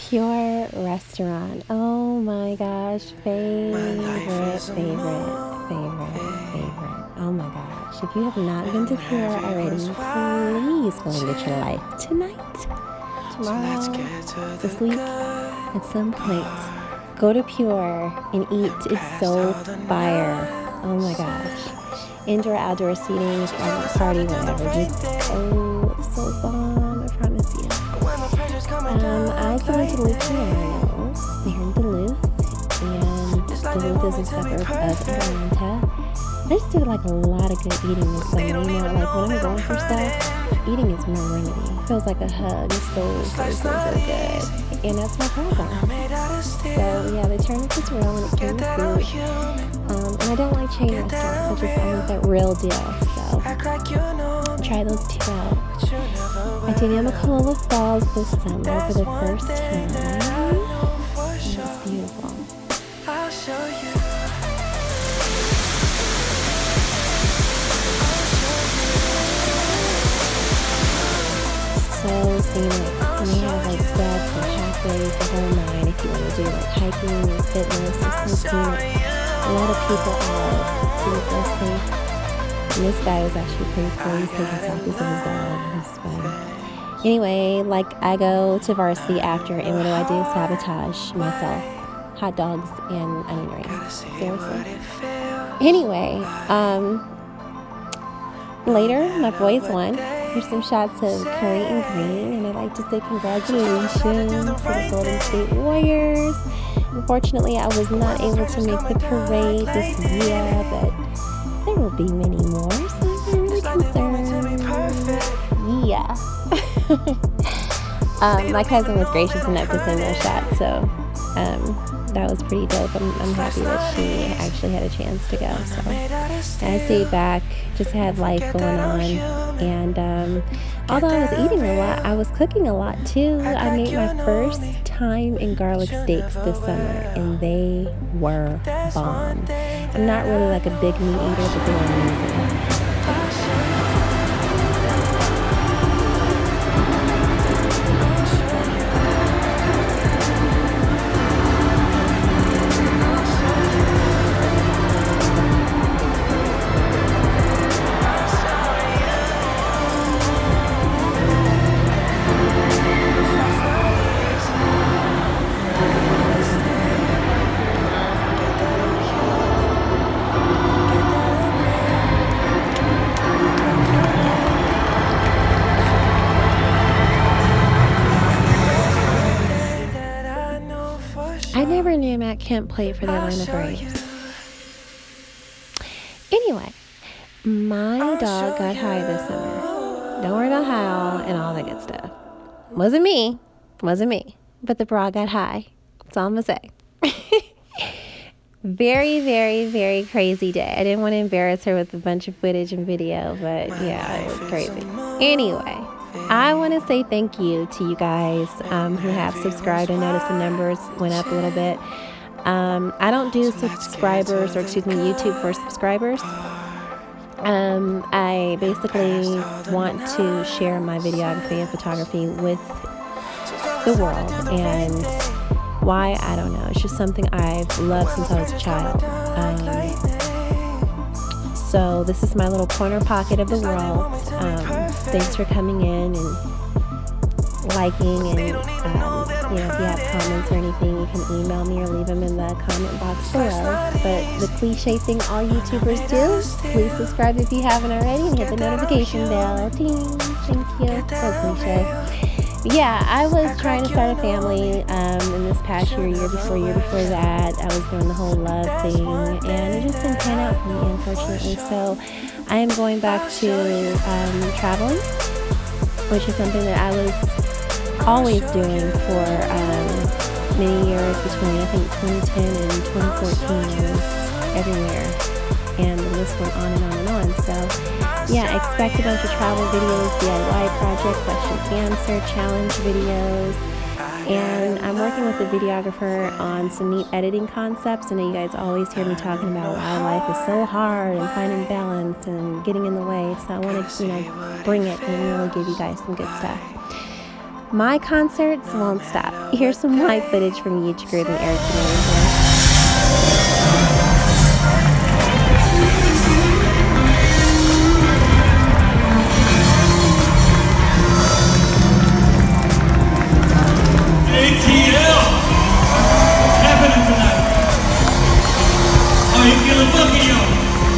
Pure restaurant. Oh my gosh. Favorite. Oh my gosh. If you have not been to Pure already, please go and get your life tonight, tomorrow, this week, at some point. Go to Pure and eat. It's so fire. Oh my gosh. Indoor, outdoor seating, if you're having a party, whatever. Just so bomb, I promise you. I also went to Duluth, Maryland, here in Duluth, and Duluth is a suburb of Atlanta. I just did like a lot of good eating this summer. You know, like when I'm going for stuff, eating is my remedy. It feels like a hug. It's so good. And that's my program. So yeah, the turnip is real when it comes to food. And I don't like chain restaurants. I want that real deal. So try those two out. I did Yamakola Falls this summer for the first time. And it's beautiful. I'll show you. So scenic. And they have like steps and pathways, the whole nine if you want to do like hiking or fitness. It's so scenic. A lot of people out to the first thing. And this guy was actually pretty cool. He's taking selfies of his dog. It's fun. Anyway, like I go to Varsity after, and what do? Sabotage myself. Hot dogs and onion rings. Seriously. Anyway, later my boys won. Here's some shots of Curry and Green, and I'd like to say congratulations to the Golden State Warriors. Unfortunately, I was not able to make the parade this year, but there will be many more, so I'm not really concerned. Yeah. My cousin was gracious enough to send me a shot, so that was pretty dope. I'm happy that she actually had a chance to go. So I stayed back, just had life going on, and although I was eating a lot, I was cooking a lot too. I made my first thyme and garlic steaks this summer, and they were bomb. I'm not really like a big meat eater, but they were amazing. I never knew Matt Kemp played for the Atlanta Braves. Anyway, my dog got high this summer. Don't worry about how and all that good stuff. Wasn't me, but the bra got high. That's all I'm gonna say. Very, very, very crazy day. I didn't want to embarrass her with a bunch of footage and video, but yeah, it was crazy. Anyway, I want to say thank you to you guys who have subscribed. I noticed the numbers went up a little bit. I don't do YouTube for subscribers. I basically want to share my videography and photography with the world, and why, I don't know. It's just something I've loved since I was a child. So this is my little corner pocket of the world. Thanks for coming in and liking, and if you have comments or anything, you can email me or leave them in the comment box below. But the cliche thing all YouTubers do, please subscribe if you haven't already and hit the notification bell. Ding. Thank you. So cliche. Yeah, I was trying to start a family in this past year before that. I was doing the whole love thing, and it just didn't pan out for me, unfortunately. So I am going back to traveling, which is something that I was always doing for many years between, I think, 2010 and 2014. I was everywhere, and the list went on and on and on. So yeah, expect a bunch of travel videos, DIY project, question answer, challenge videos, and I'm working with a videographer on some neat editing concepts. I know you guys always hear me talking about why life is so hard and finding balance and getting in the way, so I want to, bring it and really give you guys some good stuff. My concerts won't stop. Here's some live footage from Huge Groove and Eric Benet. ATL! What's happening tonight? Are you feeling funky, y'all?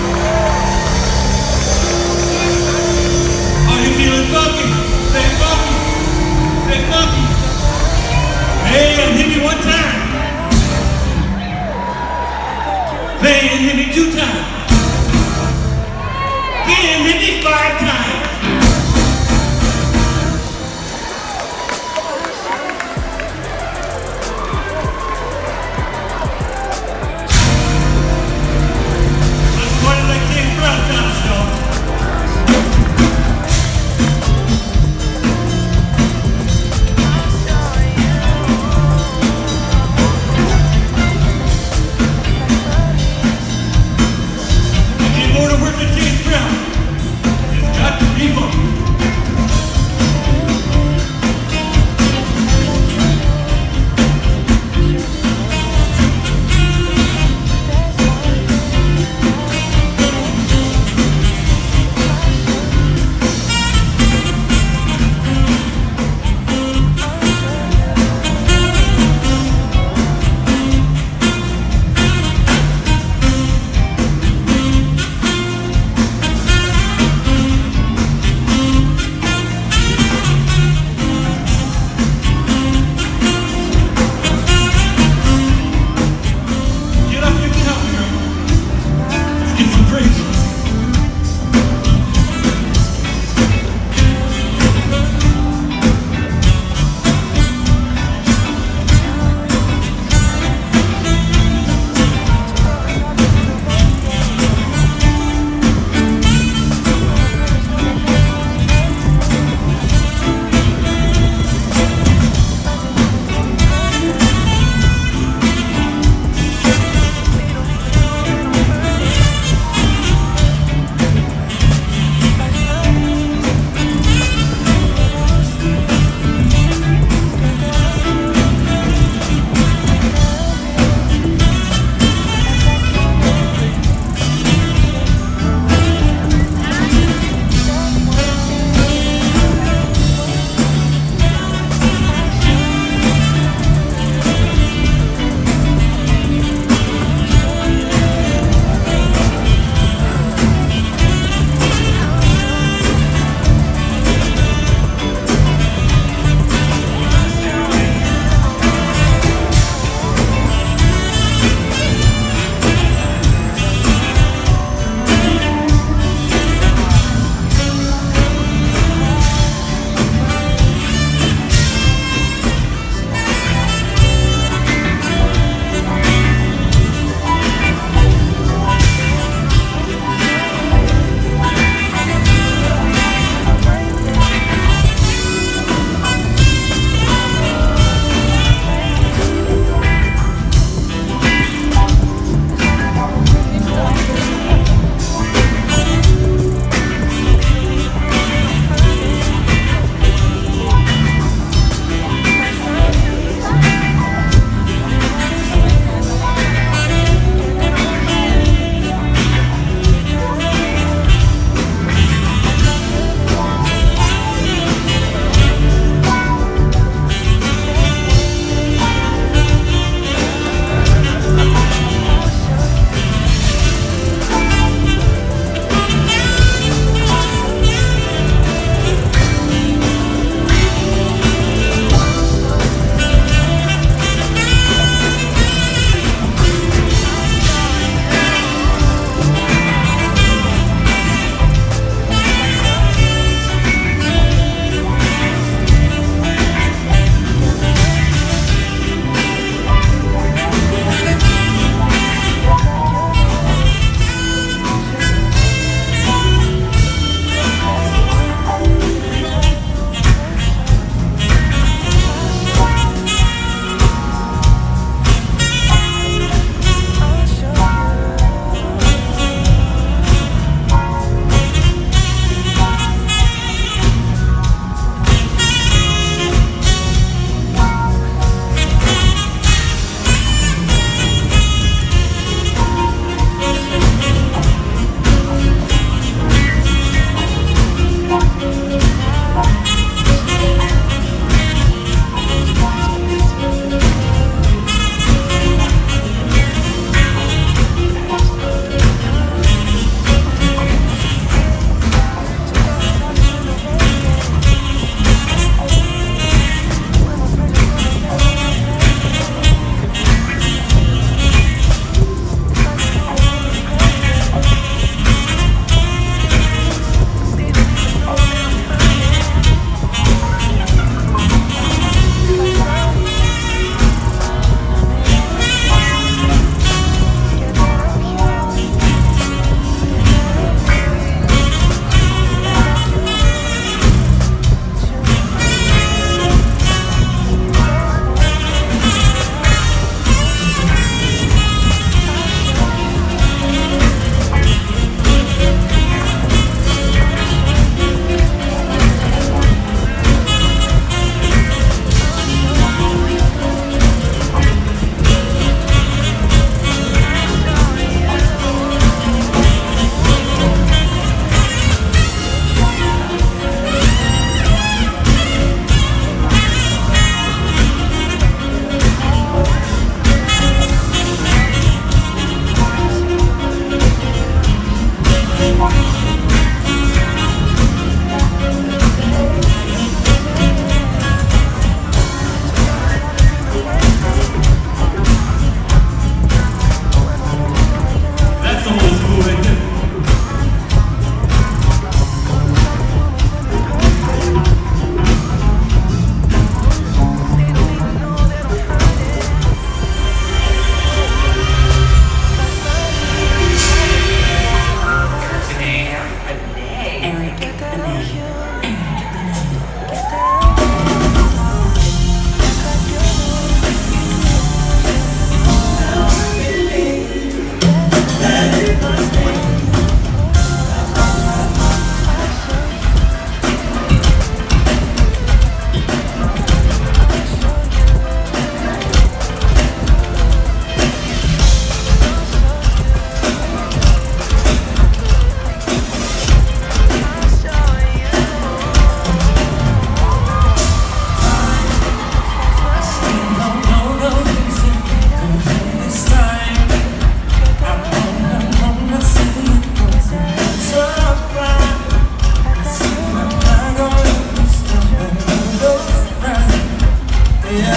Are you feeling funky? Say funky! Say funky! Hey, and hit me one time! Hey, and hit me 2 times! Then hit me 5 times!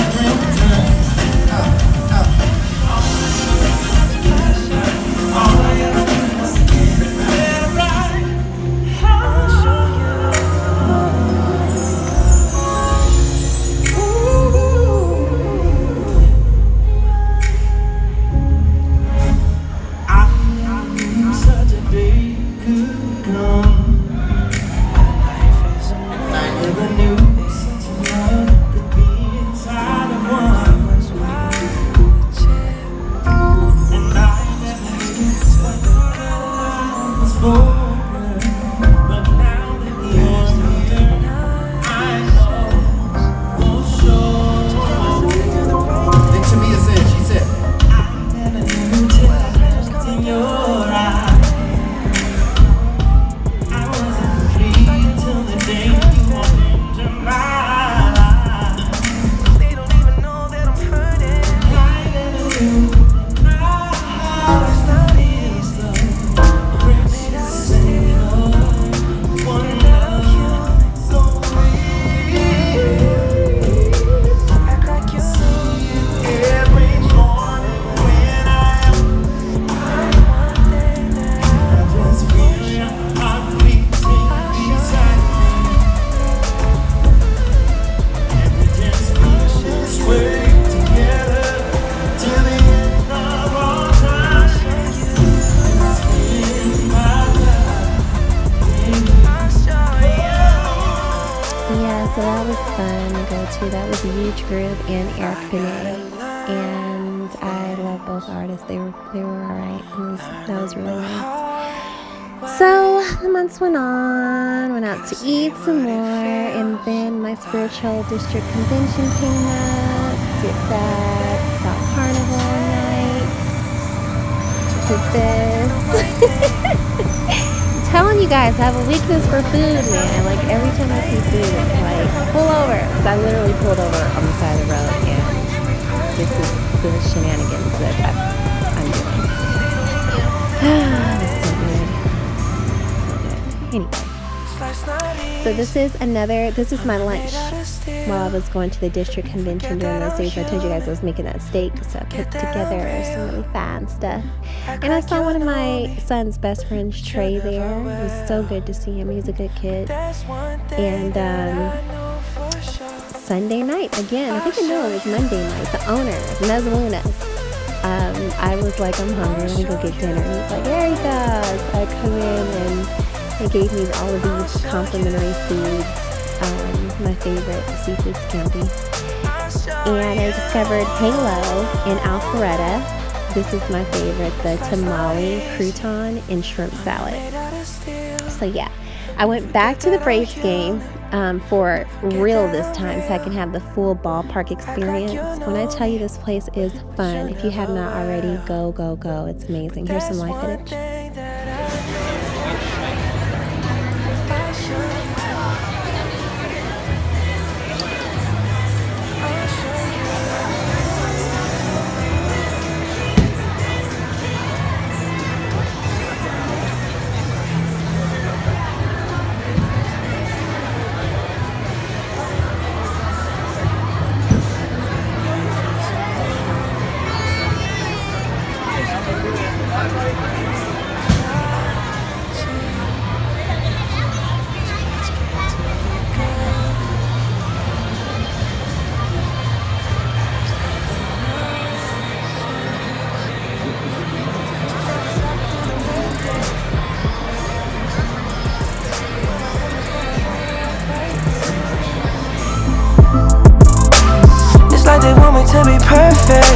So that was fun to go to. That was a huge group and Eric Benet. And I love both artists. They were alright. That was really nice. So the months went on, went out to eat some more, and then my spiritual district convention came up. Did that, saw Carnival night, did this. Telling you guys, I have a weakness for food, man. Like every time I see food, it's like pull over. Because I literally pulled over on the side of the road, and this is the shenanigans that I'm doing. It's so good. So good. Anyway, so this is my lunch while I was going to the district convention during those days. I told you guys I was making that steak, so I put together some really fine stuff. And I saw one of my son's best friends, Trey, there. It was so good to see him. He's a good kid. And Sunday night, again, I think I know it was Monday night, the owner, Mezzaluna. I was like, I'm hungry, let me go get dinner. And he's like, there you go. So I come in and they gave me all of these complimentary food. My favorite, the seafood scampi. And I discovered Halo in Alpharetta. This is my favorite, the tamale, crouton, and shrimp salad. So yeah, I went back to the Braves game for real this time so I can have the full ballpark experience. When I tell you this place is fun, if you have not already, go, go, go. It's amazing. Here's some live footage. It's like they want me to be perfect.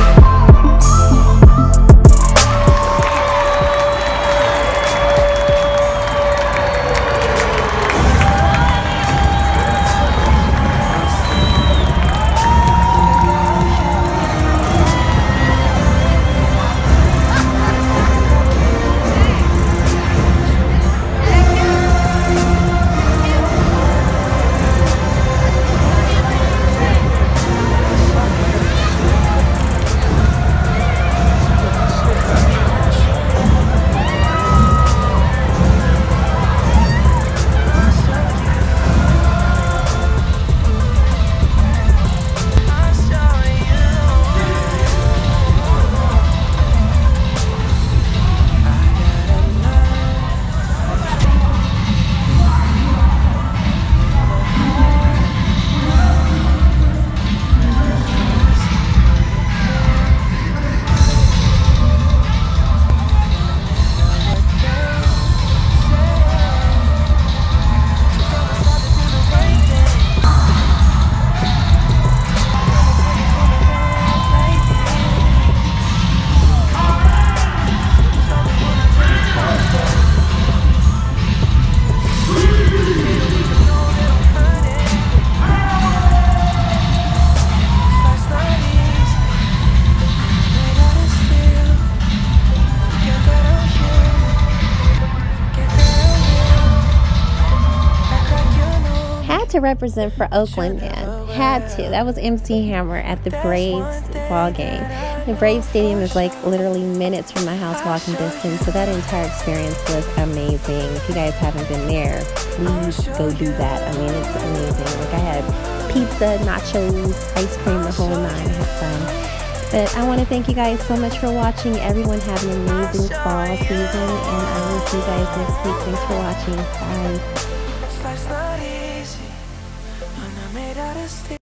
to represent for Oakland, man. Had to. That was MC Hammer at the Braves ball game. The Braves Stadium is like literally minutes from my house walking distance, so that entire experience was amazing. If you guys haven't been there, please go do that. I mean, it's amazing. Like, I had pizza, nachos, ice cream, the whole nine. I had fun. But I want to thank you guys so much for watching. Everyone have an amazing fall season, and I will see you guys next week. Thanks for watching. Bye.